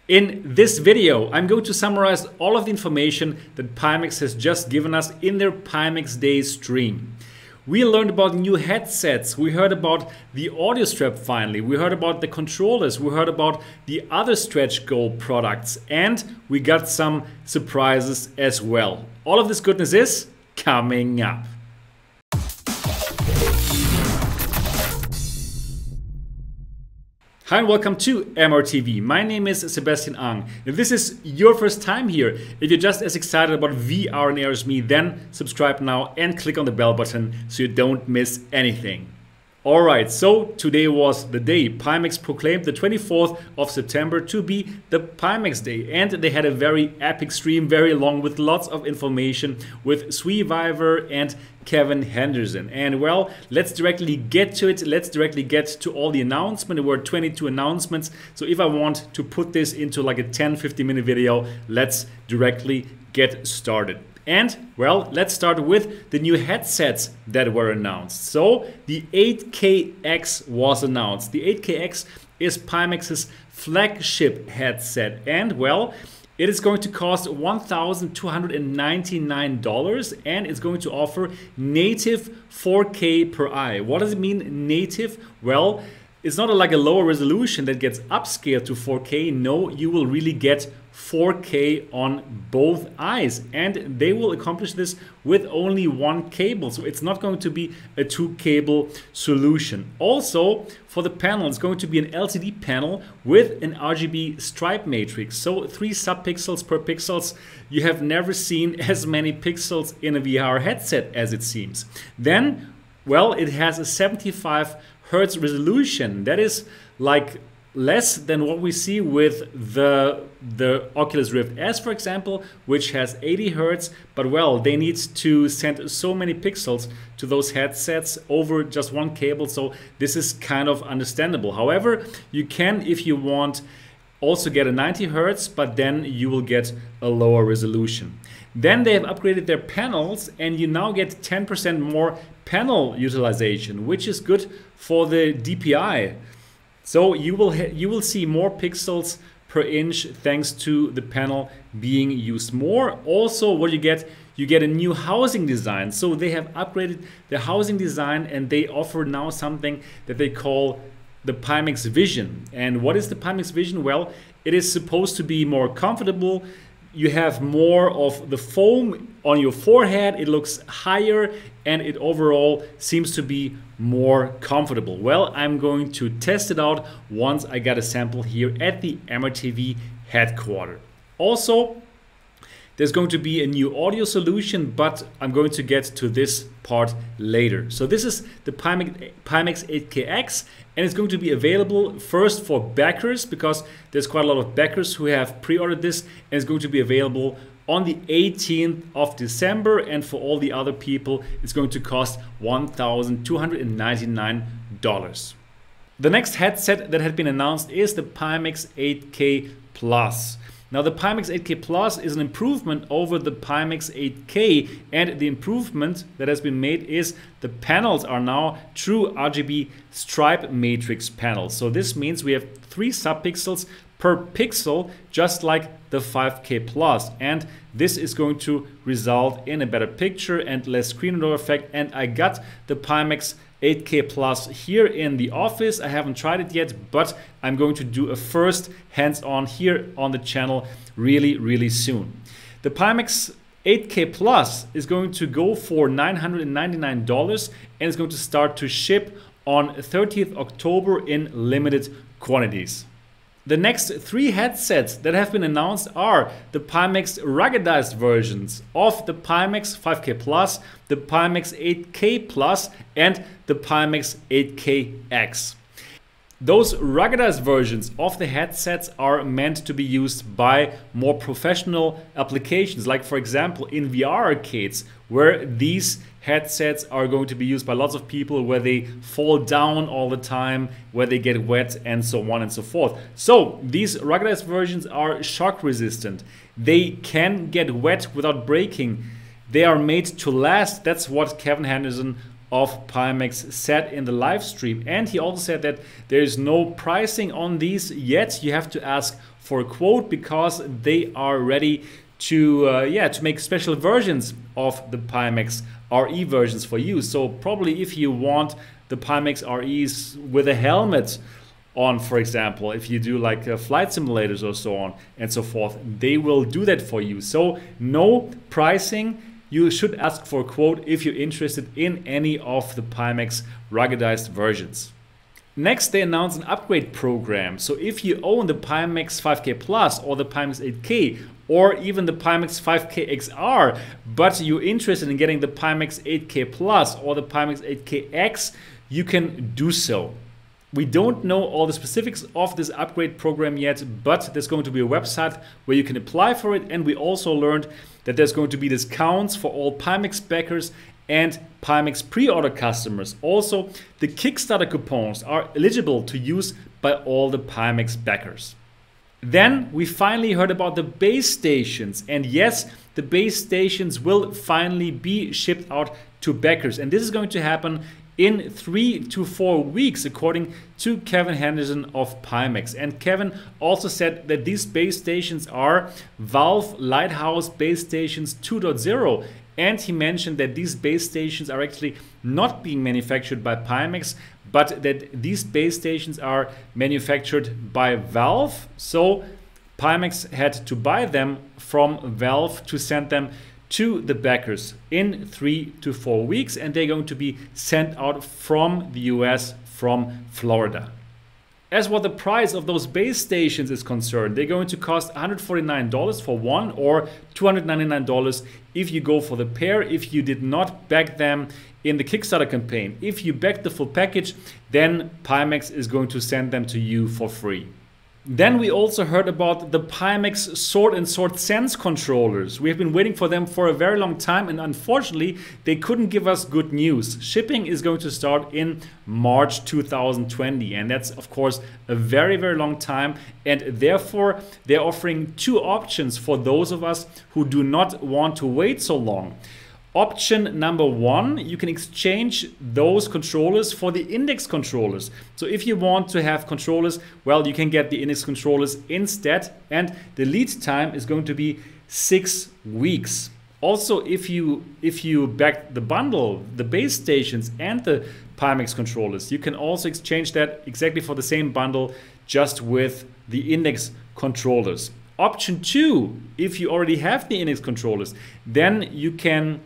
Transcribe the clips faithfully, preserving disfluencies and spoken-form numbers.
In this video, I'm going to summarize all of the information that Pimax has just given us in their Pimax Day stream. We learned about new headsets, we heard about the audio strap finally, we heard about the controllers, we heard about the other stretch goal products, and we got some surprises as well. All of this goodness is coming up. Hi and welcome to M R T V. My name is Sebastian Ang. If this is your first time here, if you're just as excited about V R and A R as me, then subscribe now and click on the bell button so you don't miss anything. Alright, so today was the day. Pimax proclaimed the twenty-fourth of September to be the Pimax Day, and they had a very epic stream, very long, with lots of information with Sweeviver and Kevin Henderson. And well, let's directly get to it. Let's directly get to all the announcements. There were twenty-two announcements. So if I want to put this into like a ten fifteen minute video, let's directly get started. And well, let's start with the new headsets that were announced. So the eight K X was announced. The eight K X is Pimax's flagship headset, and well, it is going to cost one thousand two hundred ninety-nine dollars, and it's going to offer native four K per eye. What does it mean, native? Well, it's not like a lower resolution that gets upscaled to four K. No, you will really get four K on both eyes, and they will accomplish this with only one cable, so it's not going to be a two cable solution. Also, for the panel, it's going to be an L C D panel with an R G B stripe matrix, so three subpixels per pixels. You have never seen as many pixels in a V R headset as it seems. Then, well, it has a seventy-five hertz resolution. That is like less than what we see with the the Oculus Rift S, for example, which has eighty hertz, but well, they need to send so many pixels to those headsets over just one cable, so this is kind of understandable. However, you can, if you want, also get a ninety hertz, but then you will get a lower resolution. Then they have upgraded their panels, and you now get ten percent more panel utilization, which is good for the D P I. So you will you will see more pixels per inch thanks to the panel being used more. Also, what you get, you get a new housing design. So they have upgraded the housing design, and they offer now something that they call the Pimax Vision. And what is the Pimax Vision? Well, it is supposed to be more comfortable. You have more of the foam on your forehead, it looks higher, and it overall seems to be more comfortable. Well, I'm going to test it out once I got a sample here at the M R T V headquarters. Also, there's going to be a new audio solution, but I'm going to get to this part later. So this is the Pimax, Pimax eight K X, and it's going to be available first for backers, because there's quite a lot of backers who have pre-ordered this, and it's going to be available on the eighteenth of December, and for all the other people, it's going to cost one thousand two hundred ninety-nine dollars. The next headset that had been announced is the Pimax eight K Plus. Now, the Pimax eight K Plus is an improvement over the Pimax eight K, and the improvement that has been made is the panels are now true R G B stripe matrix panels. So this means we have three subpixels per pixel, just like the five K Plus, and this is going to result in a better picture and less screen door effect. And I got the Pimax eight K Plus here in the office. I haven't tried it yet, but I'm going to do a first hands-on here on the channel really, really soon. The Pimax eight K Plus is going to go for nine hundred ninety-nine dollars, and it's going to start to ship on thirtieth October in limited quantities. The next three headsets that have been announced are the Pimax ruggedized versions of the Pimax five K Plus, the Pimax eight K Plus, and the Pimax eight K X. Those ruggedized versions of the headsets are meant to be used by more professional applications, like for example in V R arcades, where these headsets are going to be used by lots of people, where they fall down all the time, where they get wet, and so on and so forth. So these ruggedized versions are shock resistant. They can get wet without breaking. They are made to last. That's what Kevin Henderson of Pimax said in the live stream. And he also said that there is no pricing on these yet. You have to ask for a quote because they are ready to uh, yeah to make special versions of the Pimax R E versions for you. So probably if you want the Pimax R Es with a helmet on, for example, if you do like uh, flight simulators or so on and so forth, they will do that for you. So no pricing. You should ask for a quote if you're interested in any of the Pimax ruggedized versions. Next, they announced an upgrade program. So if you own the Pimax five K Plus or the Pimax eight K or even the Pimax five K X R, but you're interested in getting the Pimax eight K Plus or the Pimax eight K X, you can do so. We don't know all the specifics of this upgrade program yet, but there's going to be a website where you can apply for it. And we also learned that there's going to be discounts for all Pimax backers and Pimax pre-order customers. Also, the Kickstarter coupons are eligible to use by all the Pimax backers. Then we finally heard about the base stations. And yes, the base stations will finally be shipped out to backers. And this is going to happen in three to four weeks, according to Kevin Henderson of Pimax. And Kevin also said that these base stations are Valve Lighthouse Base Stations two point oh. And he mentioned that these base stations are actually not being manufactured by Pimax, but that these base stations are manufactured by Valve. So Pimax had to buy them from Valve to send them to the backers in three to four weeks, and they're going to be sent out from the U S, from Florida. As what the price of those base stations is concerned, they're going to cost one hundred forty-nine dollars for one or two hundred ninety-nine dollars if you go for the pair, if you did not back them in the Kickstarter campaign. If you back the full package, then Pimax is going to send them to you for free. Then we also heard about the Pimax Sword and Sword Sense controllers. We have been waiting for them for a very long time, and unfortunately they couldn't give us good news. Shipping is going to start in March two thousand twenty, and that's of course a very very long time, and therefore they're offering two options for those of us who do not want to wait so long. Option number one, you can exchange those controllers for the index controllers. So if you want to have controllers, well, you can get the index controllers instead, and the lead time is going to be six weeks. Also, if you if you back the bundle, the base stations and the Pimax controllers, you can also exchange that exactly for the same bundle, just with the index controllers. Option two, if you already have the index controllers, then you can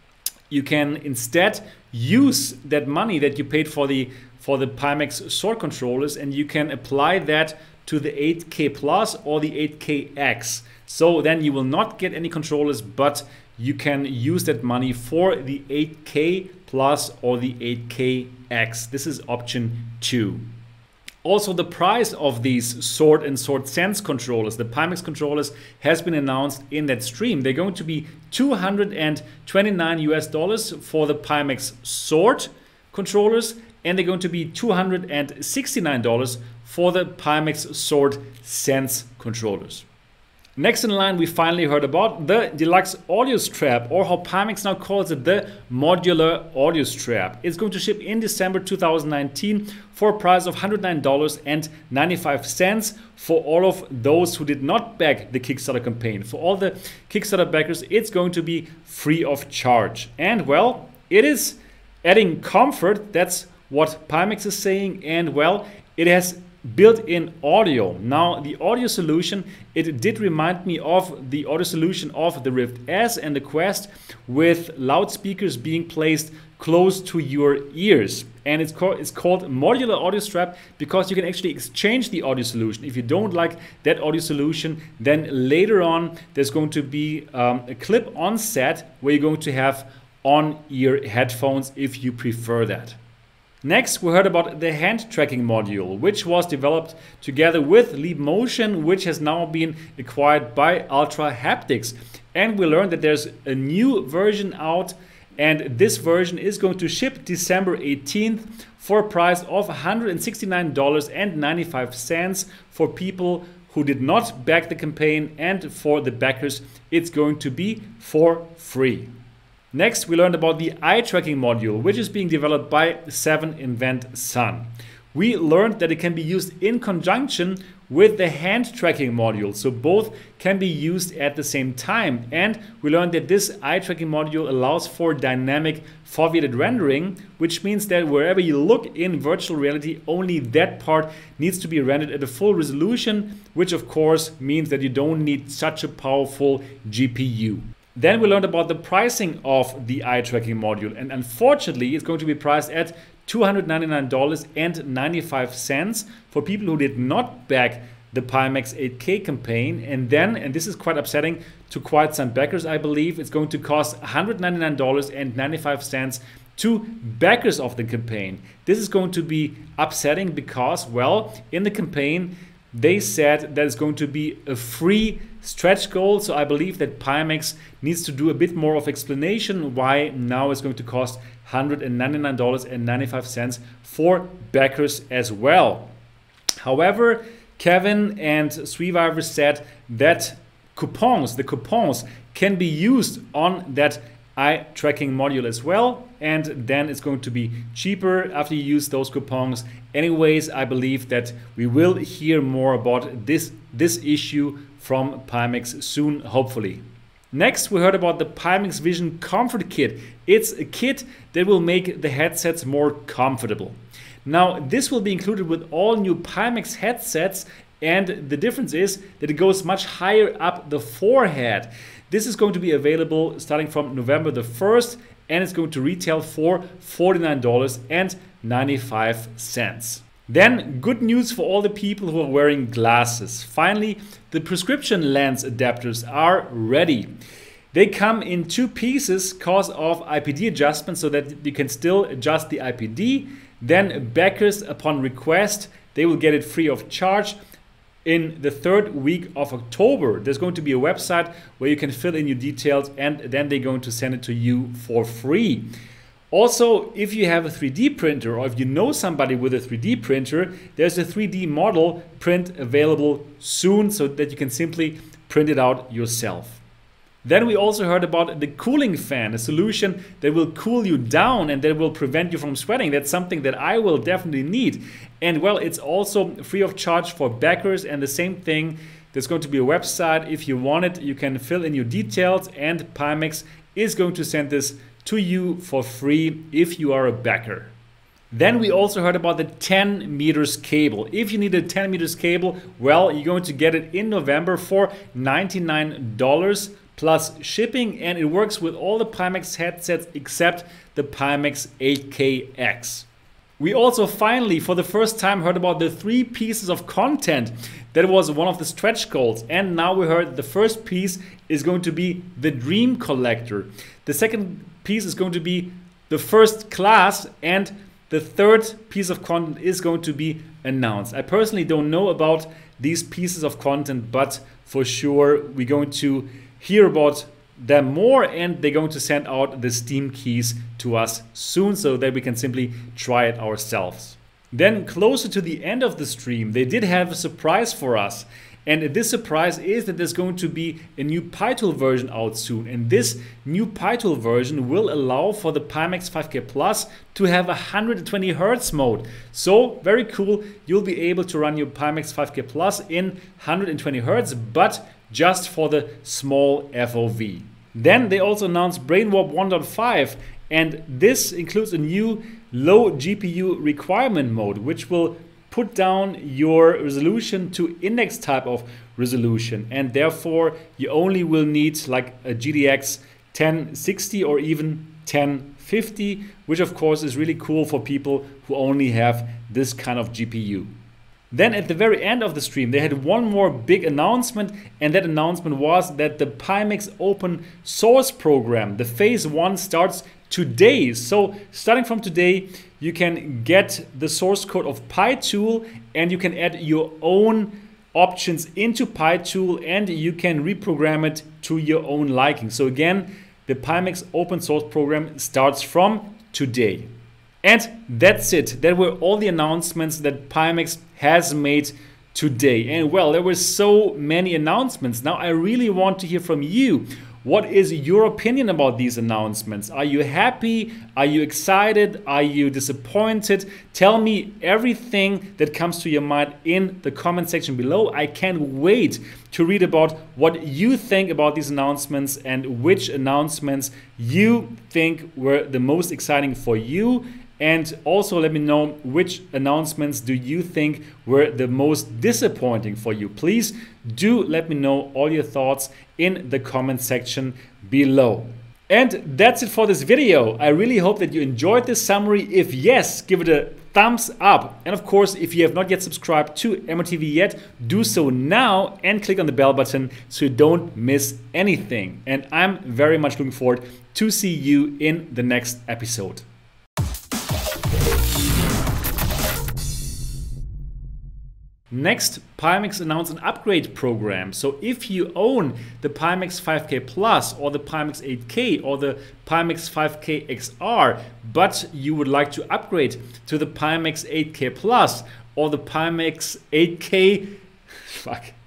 You can instead use that money that you paid for the for the Pimax Sword Controllers, and you can apply that to the eight K Plus or the eight K X. So then you will not get any controllers, but you can use that money for the eight K Plus or the eight K X. This is option two. Also, the price of these Sword and Sword Sense controllers, the Pimax controllers, has been announced in that stream. They're going to be two hundred twenty-nine U S dollars for the Pimax Sword controllers, and they're going to be two hundred sixty-nine dollars for the Pimax Sword Sense controllers. Next in line, we finally heard about the Deluxe Audio Strap, or how Pimax now calls it, the Modular Audio Strap. It's going to ship in December two thousand nineteen for a price of one hundred nine dollars and ninety-five cents for all of those who did not back the Kickstarter campaign. For all the Kickstarter backers, it's going to be free of charge. And well, it is adding comfort. That's what Pimax is saying. And well, it has built-in audio. Now, the audio solution, it did remind me of the audio solution of the Rift S and the Quest, with loudspeakers being placed close to your ears. And it's called, it's called Modular Audio Strap because you can actually exchange the audio solution. If you don't like that audio solution, then later on there's going to be um, a clip-on set where you're going to have on-ear headphones if you prefer that. Next, we heard about the hand tracking module, which was developed together with Leap Motion, which has now been acquired by Ultra Haptics. And we learned that there's a new version out, and this version is going to ship December eighteenth for a price of one hundred sixty-nine dollars and ninety-five cents for people who did not back the campaign, and for the backers, it's going to be for free. Next, we learned about the eye tracking module, which is being developed by seven Invent Sun. We learned that it can be used in conjunction with the hand tracking module, so both can be used at the same time. And we learned that this eye tracking module allows for dynamic foveated rendering, which means that wherever you look in virtual reality, only that part needs to be rendered at a full resolution, which of course means that you don't need such a powerful G P U. Then we learned about the pricing of the eye tracking module, and unfortunately it's going to be priced at two hundred ninety-nine dollars and ninety-five cents for people who did not back the Pimax eight K campaign. And then, and this is quite upsetting to quite some backers, I believe, it's going to cost one hundred ninety-nine dollars and ninety-five cents to backers of the campaign. This is going to be upsetting because, well, in the campaign they said that it's going to be a free stretch goal, so I believe that Pimax needs to do a bit more of explanation why now it's going to cost one hundred ninety-nine dollars and ninety-five cents for backers as well. However, Kevin and Sweeviver said that coupons, the coupons can be used on that eye tracking module as well, and then it's going to be cheaper after you use those coupons. Anyways, I believe that we will hear more about this, this issue from Pimax soon, hopefully. Next, we heard about the Pimax Vision Comfort Kit. It's a kit that will make the headsets more comfortable. Now, this will be included with all new Pimax headsets, and the difference is that it goes much higher up the forehead. This is going to be available starting from November the first, and it's going to retail for forty-nine dollars and ninety-five cents. Then, good news for all the people who are wearing glasses. Finally, the prescription lens adapters are ready. They come in two pieces because of I P D adjustment, so that you can still adjust the I P D. Then backers, upon request, they will get it free of charge. In the third week of October, there's going to be a website where you can fill in your details, and then they're going to send it to you for free. Also, if you have a three D printer, or if you know somebody with a three D printer, there's a three D model print available soon so that you can simply print it out yourself. Then we also heard about the cooling fan, a solution that will cool you down and that will prevent you from sweating. That's something that I will definitely need. And well, it's also free of charge for backers, and the same thing, there's going to be a website. If you want it, you can fill in your details, and Pimax is going to send this to you for free if you are a backer. Then we also heard about the ten meters cable. If you need a ten meters cable, well, you're going to get it in November for ninety-nine dollars plus shipping, and it works with all the Pimax headsets except the Pimax eight K X. We also finally, for the first time, heard about the three pieces of content that was one of the stretch goals, and now we heard the first piece is going to be the Dream Collector. The second piece is going to be the first class, and the third piece of content is going to be announced. I personally don't know about these pieces of content, but for sure we're going to hear about them more, and they're going to send out the Steam keys to us soon so that we can simply try it ourselves. Then closer to the end of the stream, they did have a surprise for us. And this surprise is that there's going to be a new PyTool version out soon. And this new PyTool version will allow for the Pimax five K Plus to have a one hundred twenty hertz mode. So very cool. You'll be able to run your Pimax five K Plus in one hundred twenty hertz, but just for the small F O V. Then they also announced BrainWarp one point five, and this includes a new low G P U requirement mode, which will put down your resolution to index type of resolution, and therefore you only will need like a G T X ten sixty or even ten fifty, which of course is really cool for people who only have this kind of G P U. Then at the very end of the stream, they had one more big announcement, and that announcement was that the Pimax open source program, the phase one, starts today. So starting from today, you can get the source code of PyTool, and you can add your own options into PyTool, and you can reprogram it to your own liking. So again, the Pimax open source program starts from today. And that's it. That were all the announcements that Pimax has made today. And well, there were so many announcements. Now I really want to hear from you. What is your opinion about these announcements? Are you happy? Are you excited? Are you disappointed? Tell me everything that comes to your mind in the comment section below. I can't wait to read about what you think about these announcements and which announcements you think were the most exciting for you. And also let me know which announcements do you think were the most disappointing for you. Please do let me know all your thoughts in the comment section below. And that's it for this video. I really hope that you enjoyed this summary. If yes, give it a thumbs up. And of course, if you have not yet subscribed to M O T V yet, do so now and click on the bell button so you don't miss anything. And I'm very much looking forward to see you in the next episode. Next, Pimax announced an upgrade program. So if you own the Pimax five K Plus or the Pimax eight K or the Pimax five K X R, but you would like to upgrade to the Pimax eight K Plus or the Pimax eight K, fuck,